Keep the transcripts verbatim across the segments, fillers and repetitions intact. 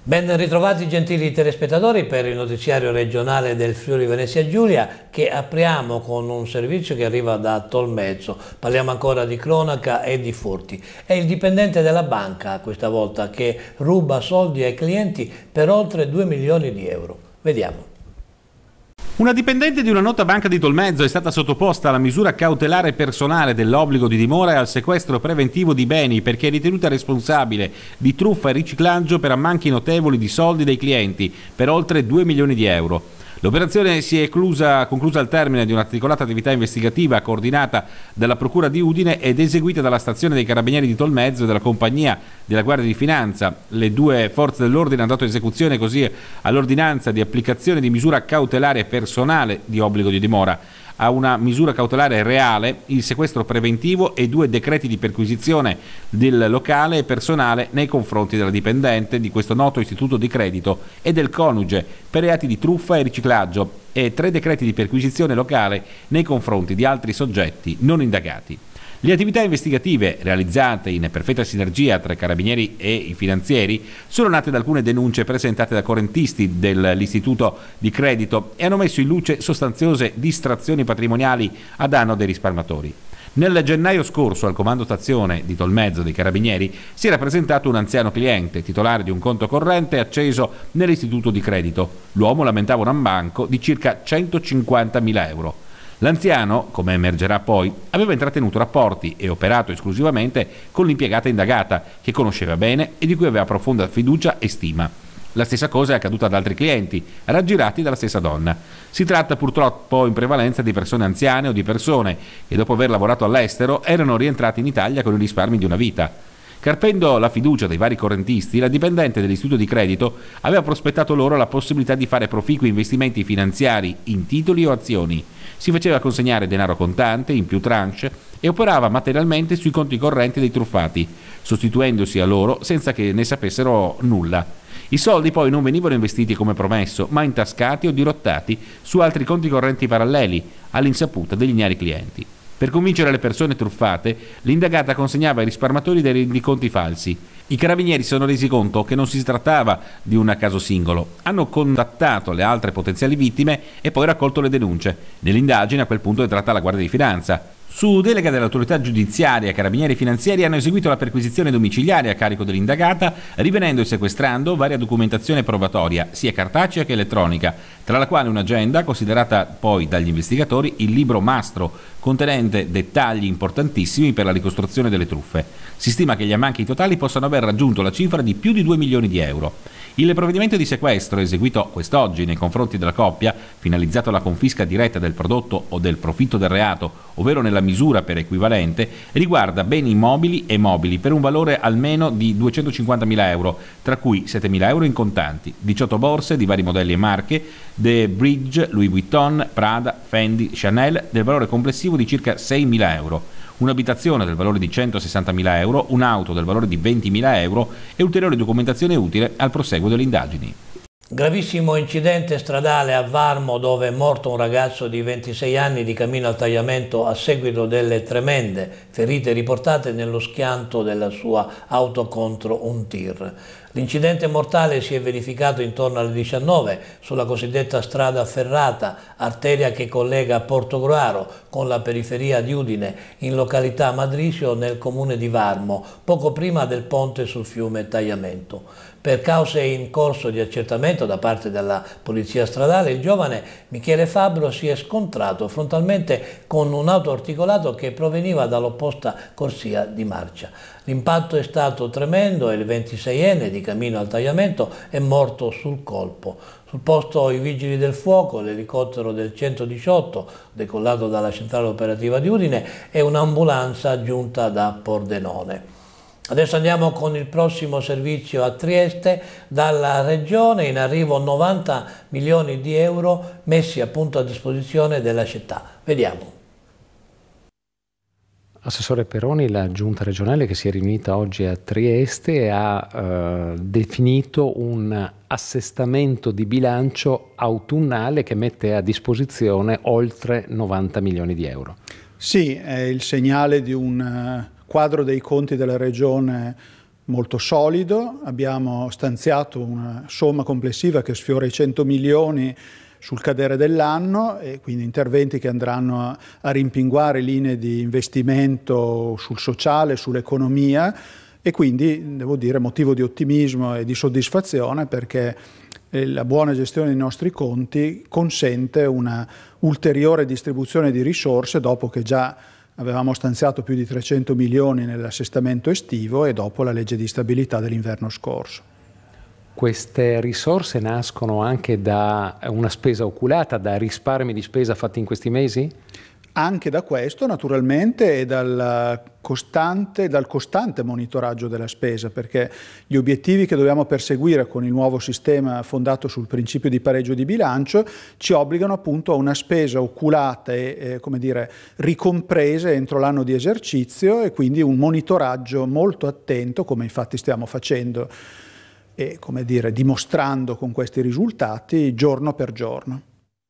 Ben ritrovati gentili telespettatori per il notiziario regionale del Friuli Venezia Giulia, che apriamo con un servizio che arriva da Tolmezzo. Parliamo ancora di cronaca e di furti. È il dipendente della banca questa volta che ruba soldi ai clienti per oltre due milioni di euro. Vediamo. Una dipendente di una nota banca di Tolmezzo è stata sottoposta alla misura cautelare personale dell'obbligo di dimora e al sequestro preventivo di beni perché è ritenuta responsabile di truffa e riciclaggio per ammanchi notevoli di soldi dei clienti per oltre due milioni di euro. L'operazione si è conclusa, conclusa al termine di un'articolata attività investigativa coordinata dalla Procura di Udine ed eseguita dalla stazione dei Carabinieri di Tolmezzo e dalla compagnia della Guardia di Finanza. Le due forze dell'ordine hanno dato esecuzione così all'ordinanza di applicazione di misura cautelare personale di obbligo di dimora, a una misura cautelare reale, il sequestro preventivo e due decreti di perquisizione del locale e personale nei confronti della dipendente di questo noto istituto di credito e del coniuge per reati di truffa e riciclaggio e tre decreti di perquisizione locale nei confronti di altri soggetti non indagati. Le attività investigative, realizzate in perfetta sinergia tra i carabinieri e i finanzieri, sono nate da alcune denunce presentate da correntisti dell'istituto di credito e hanno messo in luce sostanziose distrazioni patrimoniali a danno dei risparmiatori. Nel gennaio scorso al comando stazione di Tolmezzo dei Carabinieri si era presentato un anziano cliente, titolare di un conto corrente acceso nell'istituto di credito. L'uomo lamentava un ammanco di circa centocinquantamila euro. L'anziano, come emergerà poi, aveva intrattenuto rapporti e operato esclusivamente con l'impiegata indagata, che conosceva bene e di cui aveva profonda fiducia e stima. La stessa cosa è accaduta ad altri clienti, raggirati dalla stessa donna. Si tratta purtroppo in prevalenza di persone anziane o di persone che dopo aver lavorato all'estero erano rientrati in Italia con i risparmi di una vita. Carpendo la fiducia dei vari correntisti, la dipendente dell'istituto di credito aveva prospettato loro la possibilità di fare proficui investimenti finanziari in titoli o azioni. Si faceva consegnare denaro contante in più tranche e operava materialmente sui conti correnti dei truffati, sostituendosi a loro senza che ne sapessero nulla. I soldi poi non venivano investiti come promesso, ma intascati o dirottati su altri conti correnti paralleli, all'insaputa degli ignari clienti. Per convincere le persone truffate, l'indagata consegnava ai risparmiatori dei rendiconti falsi. I carabinieri si sono resi conto che non si trattava di un caso singolo. Hanno contattato le altre potenziali vittime e poi raccolto le denunce. Nell'indagine a quel punto è entrata la Guardia di Finanza. Su delega dell'autorità giudiziaria, carabinieri finanziari hanno eseguito la perquisizione domiciliare a carico dell'indagata, rivenendo e sequestrando varia documentazione probatoria, sia cartacea che elettronica, tra la quale un'agenda, considerata poi dagli investigatori il libro mastro, contenente dettagli importantissimi per la ricostruzione delle truffe. Si stima che gli ammanchi totali possano aver raggiunto la cifra di più di due milioni di euro. Il provvedimento di sequestro eseguito quest'oggi nei confronti della coppia, finalizzato alla confisca diretta del prodotto o del profitto del reato, ovvero nella misura per equivalente, riguarda beni immobili e mobili per un valore almeno di duecentocinquantamila euro, tra cui settemila euro in contanti, diciotto borse di vari modelli e marche, The Bridge, Louis Vuitton, Prada, Fendi, Chanel, del valore complessivo di circa seimila euro. Un'abitazione del valore di centosessantamila euro, un'auto del valore di ventimila euro e ulteriore documentazione utile al proseguo delle indagini. Gravissimo incidente stradale a Varmo dove è morto un ragazzo di ventisei anni di cammino al tagliamento a seguito delle tremende ferite riportate nello schianto della sua auto contro un tir. L'incidente mortale si è verificato intorno alle diciannove sulla cosiddetta strada ferrata, arteria che collega Portogruaro con la periferia di Udine in località Madrisio nel comune di Varmo, poco prima del ponte sul fiume Tagliamento. Per cause in corso di accertamento da parte della polizia stradale, il giovane Michele Fabbro si è scontrato frontalmente con un autoarticolato che proveniva dall'opposta corsia di marcia. L'impatto è stato tremendo e il ventiseienne di cammino al tagliamento è morto sul colpo. Sul posto i vigili del fuoco, l'elicottero del centodiciotto, decollato dalla centrale operativa di Udine, e un'ambulanza giunta da Pordenone. Adesso andiamo con il prossimo servizio a Trieste. Dalla Regione in arrivo novanta milioni di euro messi appunto a disposizione della città. Vediamo. Assessore Peroni, la giunta regionale che si è riunita oggi a Trieste ha eh, definito un assestamento di bilancio autunnale che mette a disposizione oltre novanta milioni di euro. Sì, è il segnale di un quadro dei conti della Regione molto solido, abbiamo stanziato una somma complessiva che sfiora i cento milioni sul cadere dell'anno, e quindi interventi che andranno a, a rimpinguare linee di investimento sul sociale, sull'economia, e quindi devo dire motivo di ottimismo e di soddisfazione, perché la buona gestione dei nostri conti consente una ulteriore distribuzione di risorse dopo che già avevamo stanziato più di trecento milioni nell'assestamento estivo e dopo la legge di stabilità dell'inverno scorso. Queste risorse nascono anche da una spesa oculata, da risparmi di spesa fatti in questi mesi? Anche da questo, naturalmente, e dal costante, dal costante monitoraggio della spesa, perché gli obiettivi che dobbiamo perseguire con il nuovo sistema fondato sul principio di pareggio di bilancio ci obbligano appunto a una spesa oculata e eh, come dire, ricomprese entro l'anno di esercizio, e quindi un monitoraggio molto attento, come infatti stiamo facendo e come dire, dimostrando con questi risultati giorno per giorno.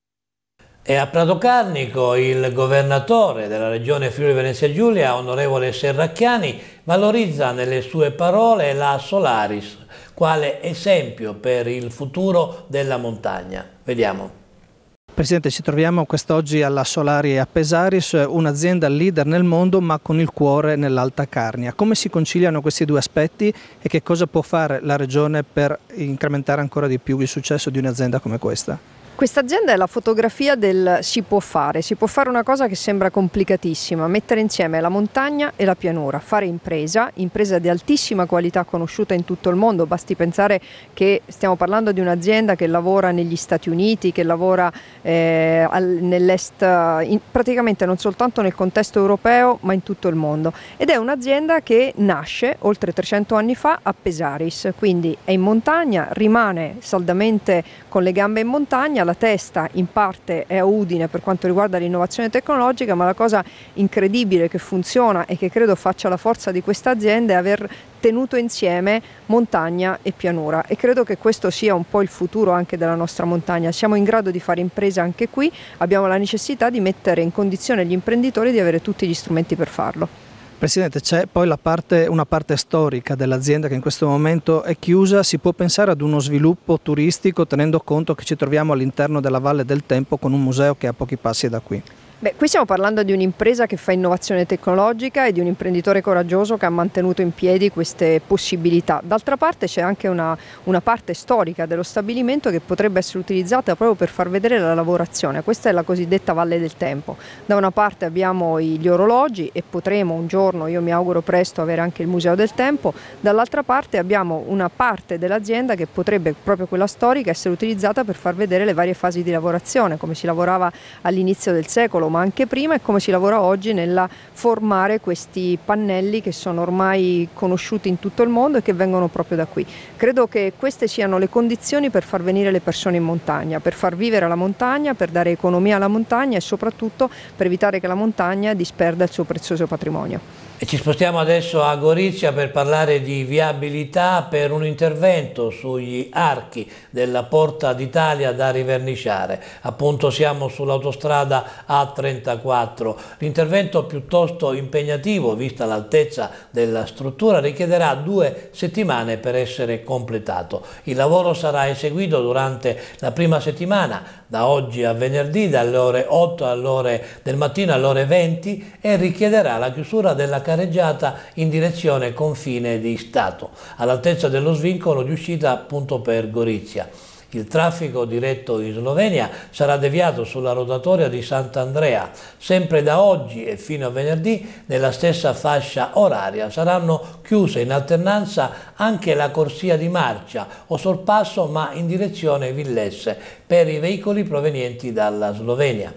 E a Prato Carnico il governatore della regione Friuli Venezia Giulia, onorevole Serracchiani, valorizza nelle sue parole la Solaris quale esempio per il futuro della montagna. Vediamo. Presidente, ci troviamo quest'oggi alla Solari a Pesaris, un'azienda leader nel mondo ma con il cuore nell'Alta Carnia. Come si conciliano questi due aspetti e che cosa può fare la Regione per incrementare ancora di più il successo di un'azienda come questa? Questa azienda è la fotografia del si può fare, si può fare una cosa che sembra complicatissima, mettere insieme la montagna e la pianura, fare impresa, impresa di altissima qualità conosciuta in tutto il mondo, basti pensare che stiamo parlando di un'azienda che lavora negli Stati Uniti, che lavora eh, nell'est, in, praticamente non soltanto nel contesto europeo ma in tutto il mondo, ed è un'azienda che nasce oltre trecento anni fa a Pesaris, quindi è in montagna, rimane saldamente con le gambe in montagna, la testa in parte è a Udine per quanto riguarda l'innovazione tecnologica, ma la cosa incredibile che funziona e che credo faccia la forza di questa azienda è aver tenuto insieme montagna e pianura, e credo che questo sia un po' il futuro anche della nostra montagna. Siamo in grado di fare impresa anche qui, abbiamo la necessità di mettere in condizione gli imprenditori di avere tutti gli strumenti per farlo. Presidente, c'è poi la parte, una parte storica dell'azienda che in questo momento è chiusa. Si può pensare ad uno sviluppo turistico tenendo conto che ci troviamo all'interno della Valle del Tempo con un museo che è a pochi passi da qui? Beh, qui stiamo parlando di un'impresa che fa innovazione tecnologica e di un imprenditore coraggioso che ha mantenuto in piedi queste possibilità. D'altra parte c'è anche una, una parte storica dello stabilimento che potrebbe essere utilizzata proprio per far vedere la lavorazione. Questa è la cosiddetta Valle del Tempo. Da una parte abbiamo gli orologi e potremo un giorno, io mi auguro presto, avere anche il Museo del Tempo. Dall'altra parte abbiamo una parte dell'azienda che potrebbe, proprio quella storica, essere utilizzata per far vedere le varie fasi di lavorazione, come si lavorava all'inizio del secolo, ma anche prima, e come si lavora oggi nella formare questi pannelli che sono ormai conosciuti in tutto il mondo e che vengono proprio da qui. Credo che queste siano le condizioni per far venire le persone in montagna, per far vivere la montagna, per dare economia alla montagna e soprattutto per evitare che la montagna disperda il suo prezioso patrimonio. E ci spostiamo adesso a Gorizia per parlare di viabilità per un intervento sugli archi della Porta d'Italia da riverniciare. Appunto siamo sull'autostrada A trentaquattro. L'intervento piuttosto impegnativo, vista l'altezza della struttura, richiederà due settimane per essere completato. Il lavoro sarà eseguito durante la prima settimana, da oggi a venerdì, dalle ore otto alle ore del mattino alle ore venti, e richiederà la chiusura della careggiata in direzione confine di Stato, all'altezza dello svincolo di uscita appunto per Gorizia. Il traffico diretto in Slovenia sarà deviato sulla rotatoria di Sant'Andrea. Sempre da oggi e fino a venerdì, nella stessa fascia oraria, saranno chiuse in alternanza anche la corsia di marcia o sorpasso, ma in direzione Villesse, per i veicoli provenienti dalla Slovenia.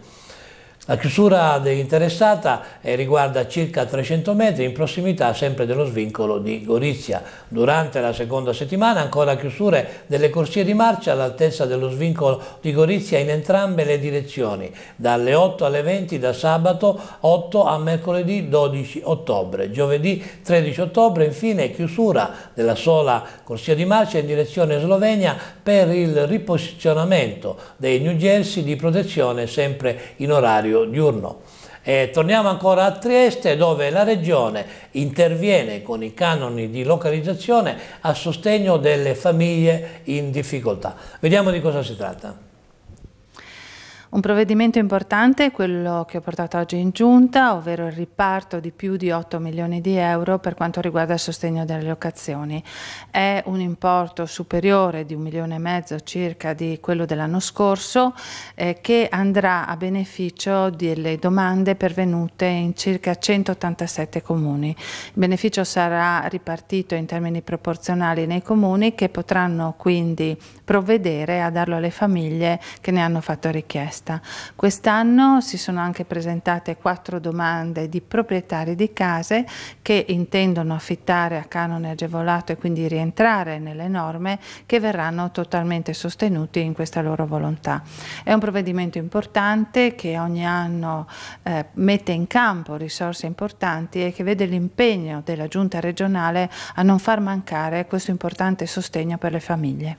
La chiusura interessata riguarda circa trecento metri in prossimità sempre dello svincolo di Gorizia. Durante la seconda settimana ancora chiusure delle corsie di marcia all'altezza dello svincolo di Gorizia in entrambe le direzioni, dalle otto alle venti da sabato otto a mercoledì dodici ottobre. Giovedì tredici ottobre infine chiusura della sola corsia di marcia in direzione Slovenia per il riposizionamento dei New Jersey di protezione sempre in orario diurno. E torniamo ancora a Trieste, dove la Regione interviene con i canoni di localizzazione a sostegno delle famiglie in difficoltà. Vediamo di cosa si tratta. Un provvedimento importante è quello che ho portato oggi in Giunta, ovvero il riparto di più di otto milioni di euro per quanto riguarda il sostegno delle locazioni. È un importo superiore di un milione e mezzo circa di quello dell'anno scorso, eh, che andrà a beneficio delle domande pervenute in circa centottantasette comuni. Il beneficio sarà ripartito in termini proporzionali nei comuni, che potranno quindi provvedere a darlo alle famiglie che ne hanno fatto richiesta. Quest'anno si sono anche presentate quattro domande di proprietari di case che intendono affittare a canone agevolato e quindi rientrare nelle norme, che verranno totalmente sostenuti in questa loro volontà. È un provvedimento importante che ogni anno eh, mette in campo risorse importanti e che vede l'impegno della Giunta regionale a non far mancare questo importante sostegno per le famiglie.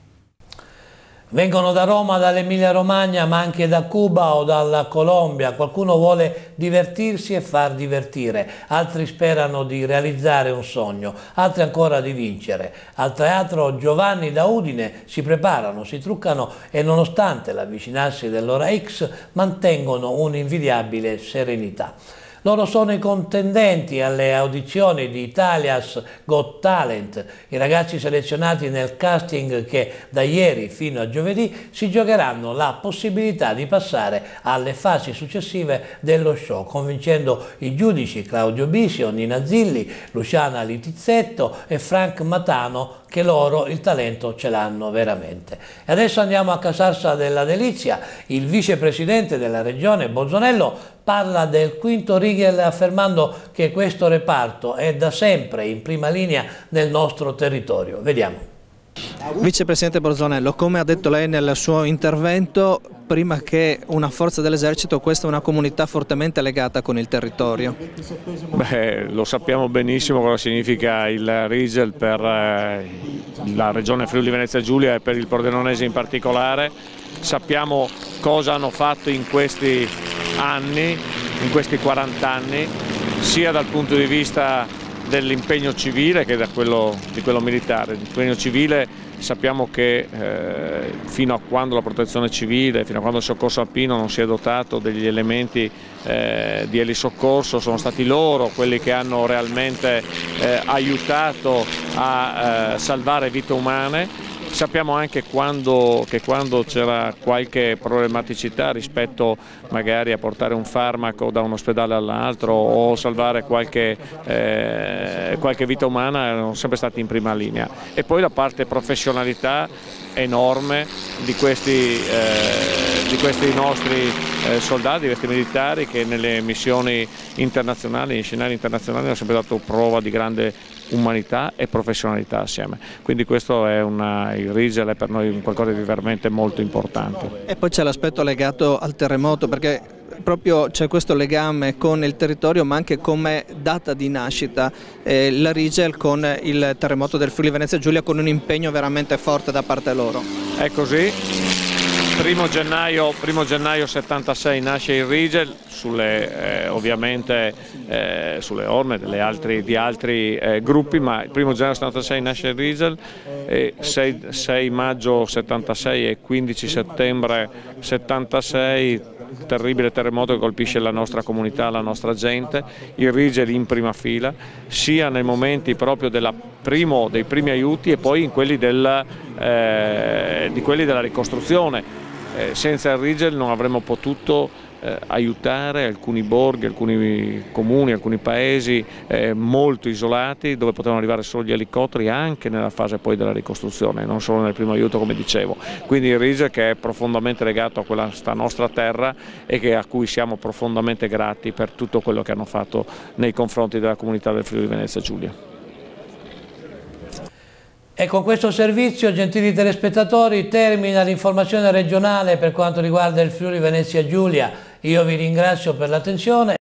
Vengono da Roma, dall'Emilia Romagna, ma anche da Cuba o dalla Colombia. Qualcuno vuole divertirsi e far divertire, altri sperano di realizzare un sogno, altri ancora di vincere. Al teatro Giovanni da Udine si preparano, si truccano e, nonostante l'avvicinarsi dell'ora X, mantengono un'invidiabile serenità. Loro sono i contendenti alle audizioni di Italia's Got Talent, i ragazzi selezionati nel casting che da ieri fino a giovedì si giocheranno la possibilità di passare alle fasi successive dello show, convincendo i giudici Claudio Bisio, Nina Zilli, Luciana Litizzetto e Frank Matano che loro il talento ce l'hanno veramente. E adesso andiamo a Casarsa della Delizia. Il vicepresidente della regione Bozzonello parla del quinto Rigel, affermando che questo reparto è da sempre in prima linea nel nostro territorio. Vediamo. Vicepresidente Bozzonello, come ha detto lei nel suo intervento, prima che una forza dell'esercito, questa è una comunità fortemente legata con il territorio. Beh, lo sappiamo benissimo cosa significa il Rigel per eh, la regione Friuli Venezia Giulia e per il Pordenonese in particolare. Sappiamo cosa hanno fatto in questi anni, in questi quaranta anni, sia dal punto di vista dell'impegno civile che da quello, di quello militare. L'impegno civile sappiamo che eh, fino a quando la protezione civile, fino a quando il soccorso alpino non si è dotato degli elementi eh, di elisoccorso, sono stati loro quelli che hanno realmente eh, aiutato a eh, salvare vite umane. Sappiamo anche quando, che quando c'era qualche problematicità rispetto magari a portare un farmaco da un ospedale all'altro o salvare qualche, eh, qualche vita umana, erano sempre stati in prima linea. E poi la parte professionalità enorme di questi, eh, di questi nostri eh, soldati, di questi militari che nelle missioni internazionali, negli scenari internazionali hanno sempre dato prova di grande umanità e professionalità assieme. Quindi questo è una, il Rigel è per noi qualcosa di veramente molto importante. E poi c'è l'aspetto legato al terremoto, perché proprio c'è questo legame con il territorio, ma anche come data di nascita eh, la Rigel con il terremoto del Friuli Venezia Giulia, con un impegno veramente forte da parte loro. È così. Primo gennaio, primo gennaio settantasei nasce il Rigel, sulle, eh, ovviamente eh, sulle orme delle altri, di altri eh, gruppi, ma il primo gennaio settantasei nasce il Rigel, e sei maggio settantasei e quindici settembre settantasei, terribile terremoto che colpisce la nostra comunità, la nostra gente, il Rigel in prima fila, sia nei momenti proprio della primo, dei primi aiuti e poi in quelli, del, eh, di quelli della ricostruzione. Eh, senza il Rigel non avremmo potuto eh, aiutare alcuni borghi, alcuni comuni, alcuni paesi eh, molto isolati, dove potevano arrivare solo gli elicotteri, anche nella fase poi della ricostruzione, non solo nel primo aiuto, come dicevo. Quindi il Rigel, che è profondamente legato a questa nostra terra e che, a cui siamo profondamente grati per tutto quello che hanno fatto nei confronti della comunità del Friuli Venezia Giulia. E con questo servizio, gentili telespettatori, termina l'informazione regionale per quanto riguarda il Friuli Venezia Giulia. Io vi ringrazio per l'attenzione.